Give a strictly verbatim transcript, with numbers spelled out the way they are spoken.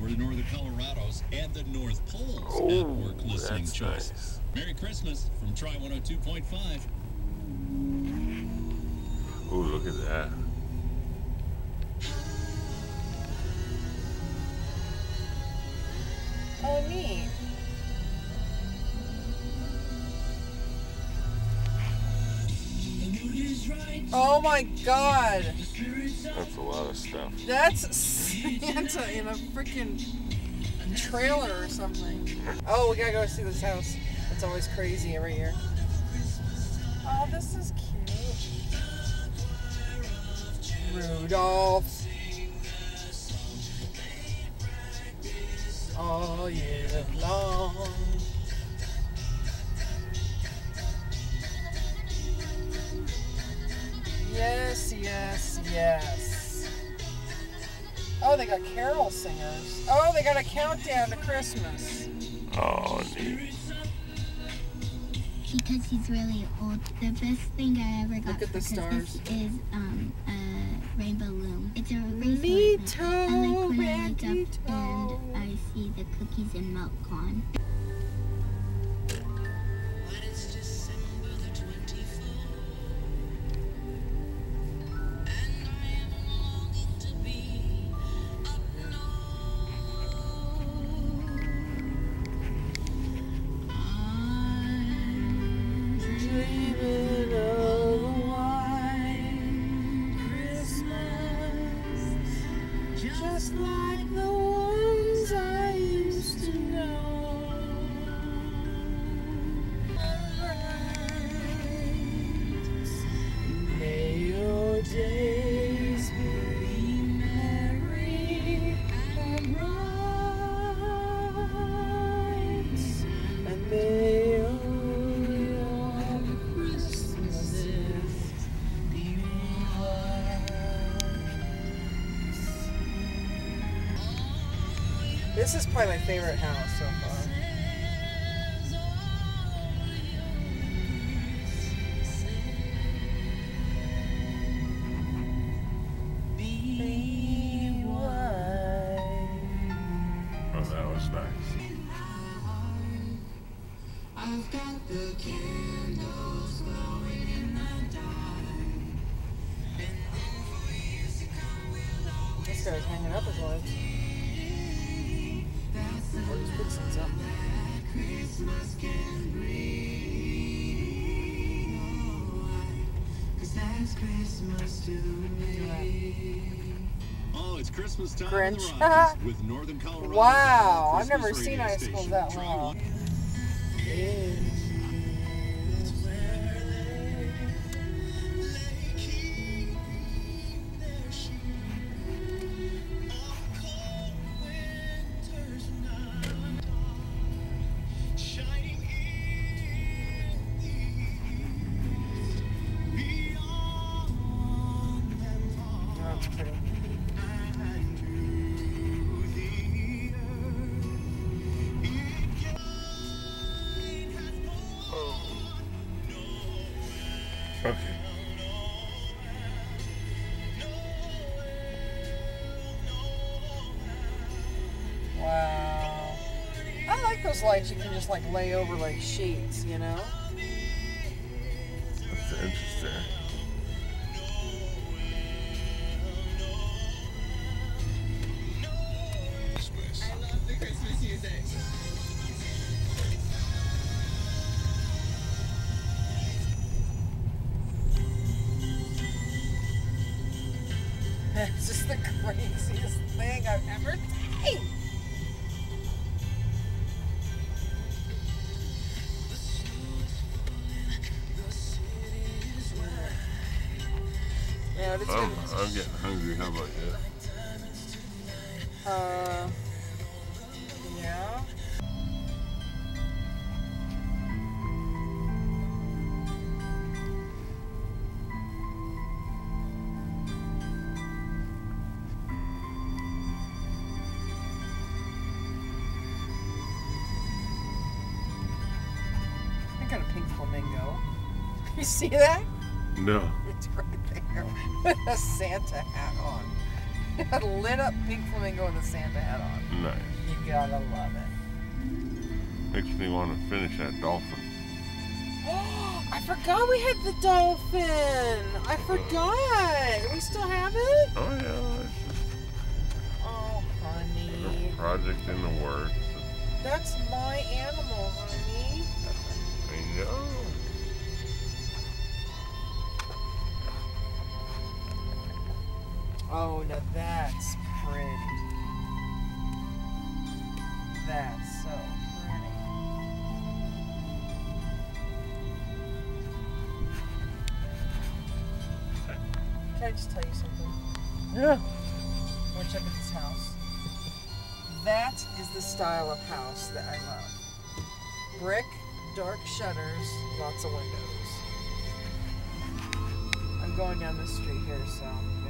for the Northern Colorados and the North Pole's oh, network listening that's choice. Nice. Merry Christmas from Tri one oh two point five. Ooh, look at that. Oh, neat. Oh my God. That's a lot of stuff. That's Santa in a freaking trailer or something. Oh, we gotta go see this house. It's always crazy every year. Oh, this is cute. Rudolph. All year long. Yes, yes, yes. Oh, they got carol singers. Oh, they got a countdown to Christmas. Oh, neat. Because he's really old, the best thing I ever got Look at for the Christmas stars. is um, a rainbow loom. It's a bracelet. Neato, I like when I wake up Neato. and I see the cookies and milk on. Just like the ones I used to know. May your days be merry and bright, and may all your Christmases be white. This is probably my favorite house so far. Be white. Oh, that was nice. I've got the candles glowing in the dark. This guy's hanging up his legs. Or he's fixing something. Christmas can bring. Cause that's Christmas to me. Oh, it's Christmas time Grinch. in the Rockies with Northern Colorado. Wow, I've Christmas never seen radio icicles station. that Try long. one. That's pretty. Okay. Wow. I like those lights you can just like lay over like sheets, you know? That's interesting. I love the Christmas music. It's just the craziest thing I've ever seen. Yeah, it's I'm, good. I'm getting hungry. How about you? Uh, yeah. I got a pink flamingo. You see that? No. It's right there with a Santa hat on. A lit up pink flamingo with a Santa hat on. Nice. You gotta love it. Makes me want to finish that dolphin. I forgot we had the dolphin. I forgot. We still have it? Oh yeah, it's Oh, just honey. a project in the works. That's my animal, honey. I know. Oh, now that's pretty. That's so pretty. Can I just tell you something? Yeah. I want to check out this house. That is the style of house that I love. Brick, dark shutters, lots of windows. I'm going down this street here, so